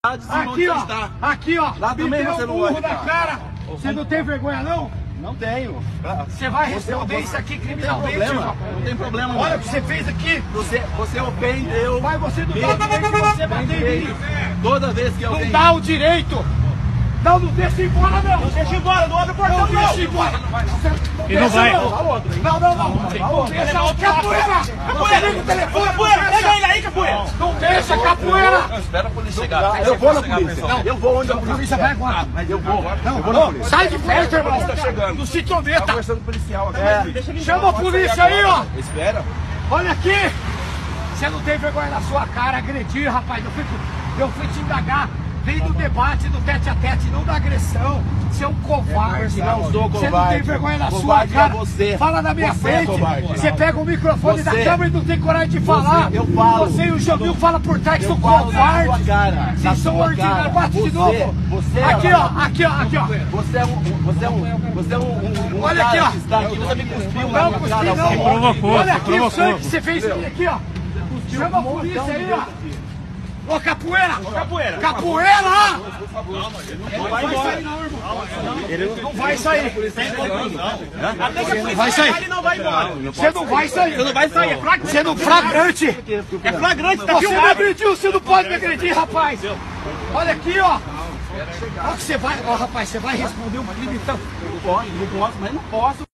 cidade, sim, Aqui, onde ó. você está. Aqui, ó. Lá também deu você não burro vai na ficar. cara. Você não tem vergonha, não? Não tenho. Você vai responder isso aqui Não tem criminalmente, problema. irmão. Não tem problema. Olha o mano. que você fez aqui. Você ofendeu. Mas você não dá o direito de você bater em mim. Toda vez que Não alguém... dá o direito. Não deixa ir embora, não. Não Deixa ir embora, não abre o portão, Não não. deixa ir embora. E não vai. Não, não deixa. Capoeira. Capoeira no telefone. Capoeira, pega ele aí, Capoeira. Não deixa, capoeira. Espera a polícia chegar. Eu vou na polícia. Eu vou onde a polícia vai agora. Mas eu vou. Eu vou na polícia. Sai de perto, irmão. Tá chegando. Não se Tá intrometa. conversando com o policial aqui. Chama a polícia aí, ó. Espera. Olha aqui. Você não tem vergonha na sua cara agredir, rapaz. Eu fui te indagar. Vem do debate, do tete-a-tete, não da agressão. Você é um covarde. Não sou Você não covarde. tem vergonha na sua Covarde é cara. você. Fala na minha Você é frente. covarde. Você pega o microfone da Você. câmera e não tem coragem de falar. Eu falo. Você e o Jamil falam por trás que são falo na sua covardes. cara. Vocês são ordinários. Bate de Você novo. é Aqui, ó. Aqui, ó. Aqui, ó. Você é um Olha cara aqui, ó. que está aqui. Você me cuspiu Não, na cuspi cara. não. provocou, Olha você aqui o provocou. sangue que você fez aqui, ó. Chama a polícia aí, ó. Ô, capoeira! Capoeira. Capoeira! Não vai embora. Não vai sair. Até que a polícia Vai sair. chegar, ele não vai embora. Você não vai sair. Você não vai sair, é flagrante. Você não flagrante. É flagrante, tá Você me filmado. agrediu, você não pode me agredir, rapaz. Olha aqui, ó. Olha que você vai, ó, rapaz, você vai responder um crime tão... Não posso, mas não posso.